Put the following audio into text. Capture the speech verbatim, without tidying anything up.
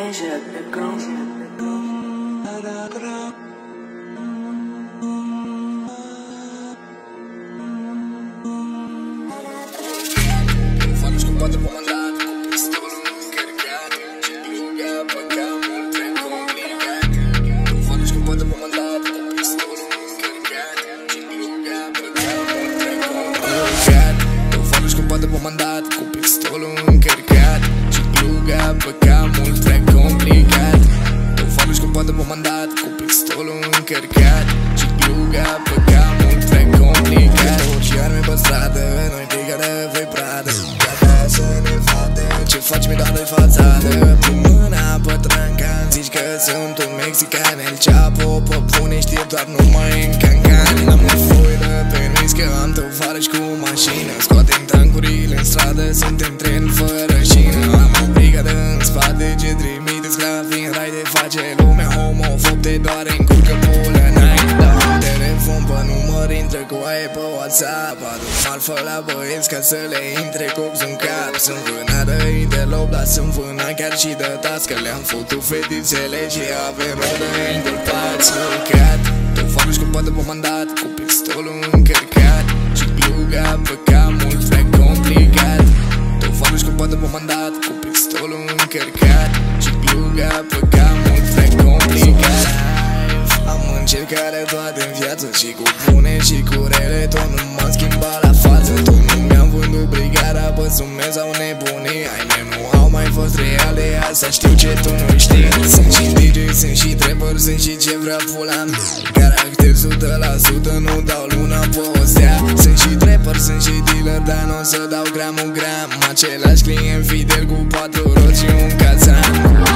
Deja Vu. Fanno scompato comandato con pistolo caricato, c'è lunga pagamo oltre complicato. Fanno scompato comandato con pistolo caricato, c'è lunga pagamo oltre complicato. Fanno scompato comandato con pistolo caricato, c'è lunga pagamo oltre complicato. Fanno scompato comandato con pistolo caricato, c'è lunga pagamo oltre complicato. Ci armi per strada, noi tigare fai prada. Ce faci mi dau de fațadă cu mâna pe trancan. Zici că sunt un mexican, el Chapo pe pune știe doar numai în cancan. Am o foaie de permis că am tovarăși cu mașină. Scoatem tancurile în stradă, suntem tren fără șină. Am o brigadă în spate ce trimite sclavi în rai de face lumea homofob, te doare încurcă pulă n-ai. Dau un telefon pe număr, intră cu aie pe WhatsApp. Adu marfă la băieți ca să le intre cox în cap. Sunt vânadă de lob, dar sunt vâna chiar și de tați, că le-am făcut fetițele și avem rodă îngulpați. Urcat, tu faci cu poate comandat, cu pistolul încărcat și gluga pe cam mult prea complicat. Tu faci cu poate comandat, cu pistolul încărcat și gluga pe cam mult prea complicat. Am încercat toate în viață și cu bune și cu rele, tot nu m-am schimbat la față. Tot nu mi-am vândut brigada pe sume sau nebunii. Ai mei nu au mai fost reale, asta știu ce tu nu știi. Sunt și D J, sunt și trapper, sunt și ce vrea pula mea. Caracter o sută la sută, nu dau luna pe o stea. Sunt și trapper, sunt și dealer, dar n-o să dau gram un gram. Același client fidel cu patru roți și un cazan.